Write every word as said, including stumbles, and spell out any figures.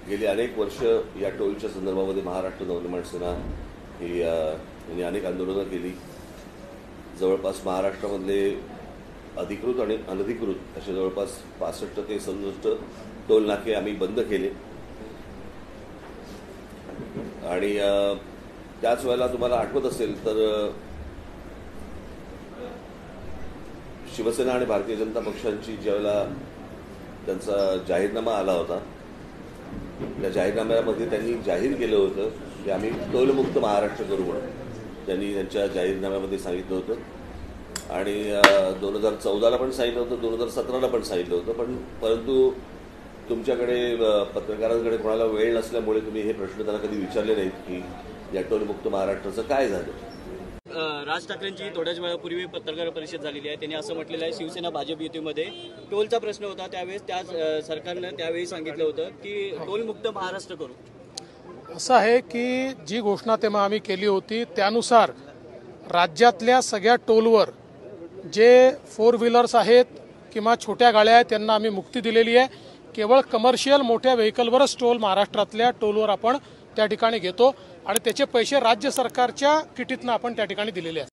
गेली अनेक वर्ष या टोलच्या संदर्भामध्ये महाराष्ट्र नवनिर्माण सेना ही यांनी अनेक आंदोलनं केली. जवळपास महाराष्ट्रामधले अधिकृत आणि अनधिकृत असे जवळपास पासष्ट ते सदुसष्ट टोल नाके आम्ही बंद केले. आणि त्याच वेळेला तुम्हाला आठवत असेल तर शिवसेना आणि भारतीय जनता पक्षांची ज्यावेळेला त्यांचा जाहीरनामा आला होता, त्या जाहीरनाम्यामध्ये त्यांनी जाहीर केलं होतं की आम्ही टोलमुक्त महाराष्ट्र करू म्हणून त्यांनी त्यांच्या जाहीरनाम्यामध्ये सांगितलं होतं. आणि दोन हजार चौदाला पण सांगितलं होतं, दोन हजार सतराला पण सांगितलं होतं. पण परंतु तुमच्याकडे पत्रकारांकडे कोणाला वेळ नसल्यामुळे तुम्ही हे प्रश्न त्यांना कधी विचारले नाहीत की या टोलमुक्त महाराष्ट्राचं काय झालं. राज ठाकरेंची थोड्याच वेळापूर्वी पत्रकार परिषद झालेली आहे. त्यांनी असं म्हटलेलं आहे, शिवसेना भाजप युतीमध्ये टोलचा प्रश्न होता, त्यावेळेस त्या सरकारनं त्यावेळी सांगितलं होतं की टोलमुक्त महाराष्ट्र करू. असं आहे की जी घोषणा तेव्हा आम्ही केली होती त्यानुसार राज्यातल्या सगळ्या टोलवर जे फोर व्हीलर्स आहेत किंवा छोट्या गाड्या आहेत त्यांना आम्ही मुक्ती दिलेली आहे. केवळ कमर्शियल मोठ्या व्हेकलवरच टोल महाराष्ट्रातल्या टोलवर आपण त्या ठिकाणी घेतो आणि त्याचे पैसे राज्य सरकारच्या किटीतनं आपण त्या ठिकाणी दिलेले आहेत.